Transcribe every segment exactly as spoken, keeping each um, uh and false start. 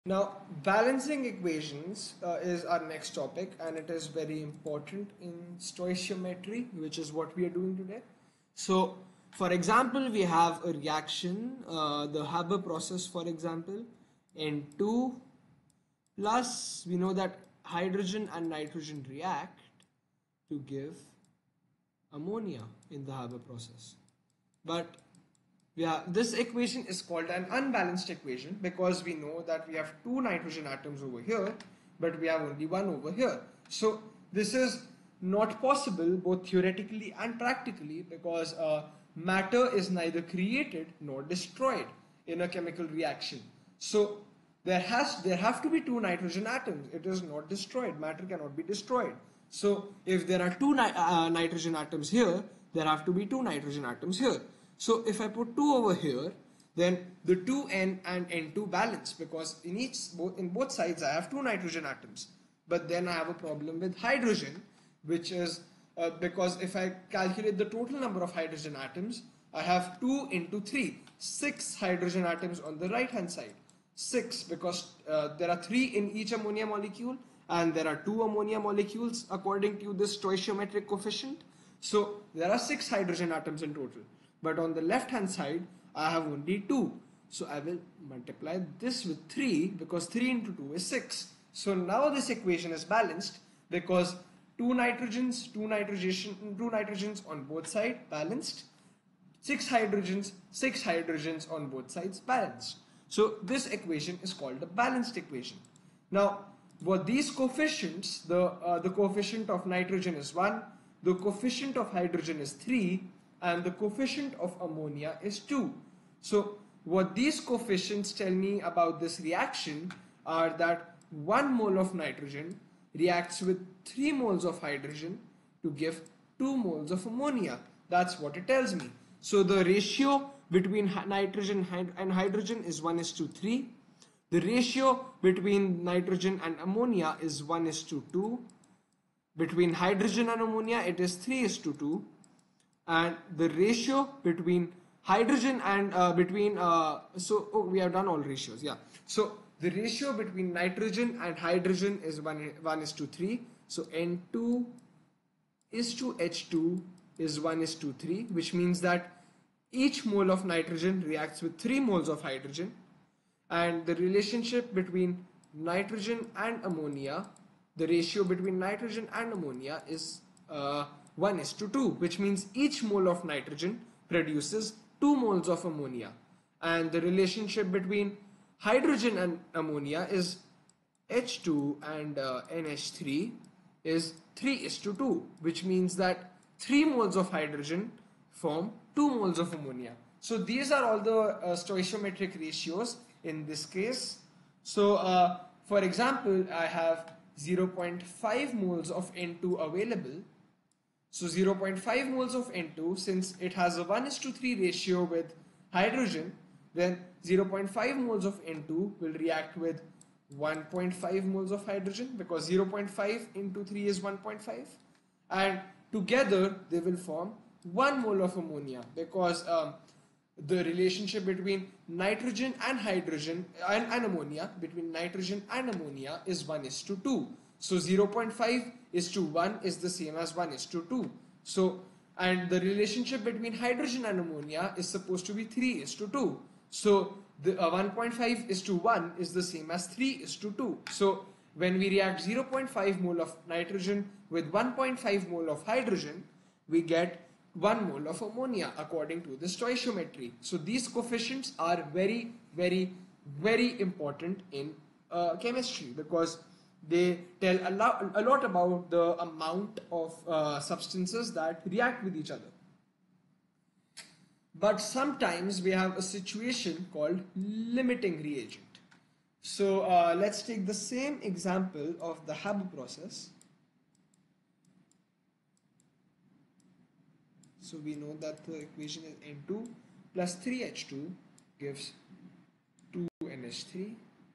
Now, balancing equations uh, is our next topic, and it is very important in stoichiometry, which is what we are doing today. So, for example, we have a reaction, uh, the Haber process, for example, N two plus, we know that hydrogen and nitrogen react to give ammonia in the Haber process. But yeah, this equation is called an unbalanced equation because we know that we have two nitrogen atoms over here, but we have only one over here. So this is not possible both theoretically and practically because uh, matter is neither created nor destroyed in a chemical reaction. So there has there have to be two nitrogen atoms. It is not destroyed. Matter cannot be destroyed. So if there are two ni uh, nitrogen atoms here, there have to be two nitrogen atoms here. So if I put two over here, then the two N and N two balance because in each both in both sides I have two nitrogen atoms. But then I have a problem with hydrogen, which is uh, because if I calculate the total number of hydrogen atoms, I have two into three, six hydrogen atoms on the right hand side. Six because uh, there are three in each ammonia molecule and there are two ammonia molecules according to this stoichiometric coefficient. So there are six hydrogen atoms in total. But on the left hand side, I have only two. So I will multiply this with three because three into two is six. So now this equation is balanced because two nitrogens, two nitrogen, two nitrogens on both sides balanced, six hydrogens, six hydrogens on both sides balanced. So this equation is called a balanced equation. Now, what these coefficients, the, uh, the coefficient of nitrogen is one, the coefficient of hydrogen is three, and the coefficient of ammonia is two. So what these coefficients tell me about this reaction are that one mole of nitrogen reacts with three moles of hydrogen to give two moles of ammonia. That's what it tells me. So the ratio between nitrogen and hydrogen is one is to three. The ratio between nitrogen and ammonia is one is to two. Between hydrogen and ammonia it is three is to two. And the ratio between hydrogen and uh, between uh, so oh, we have done all ratios, yeah. So the ratio between nitrogen and hydrogen is one, one is to three. So N two is to H two is one is to three, which means that each mole of nitrogen reacts with three moles of hydrogen, and the relationship between nitrogen and ammonia, the ratio between nitrogen and ammonia is uh, one is to two, which means each mole of nitrogen produces two moles of ammonia, and the relationship between hydrogen and ammonia is H two and uh, N H three is three is to two, which means that three moles of hydrogen form two moles of ammonia. So these are all the uh, stoichiometric ratios in this case. So uh, for example, I have zero point five moles of N two available. So zero point five moles of N two, since it has a one is to three ratio with hydrogen, then zero point five moles of N two will react with one point five moles of hydrogen because zero point five into three is one point five, and together they will form one mole of ammonia because um, the relationship between nitrogen and hydrogen and, and ammonia, between nitrogen and ammonia is one is to two. So zero point five is to one is the same as one is to two. So, and the relationship between hydrogen and ammonia is supposed to be three is to two. So the uh, one point five is to one is the same as three is to two. So when we react zero point five mole of nitrogen with one point five mole of hydrogen, we get one mole of ammonia according to the stoichiometry. So these coefficients are very, very, very important in uh, chemistry because they tell a lot, a lot about the amount of uh, substances that react with each other. But sometimes we have a situation called limiting reagent. So uh, let's take the same example of the Haber process. So we know that the equation is N two plus three H two gives two N H three.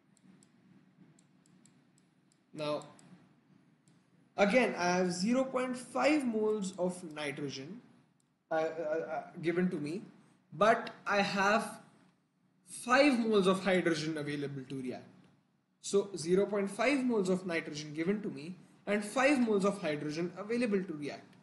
Now, again, I have zero point five moles of nitrogen uh, uh, uh, given to me, but I have five moles of hydrogen available to react. So zero point five moles of nitrogen given to me and five moles of hydrogen available to react.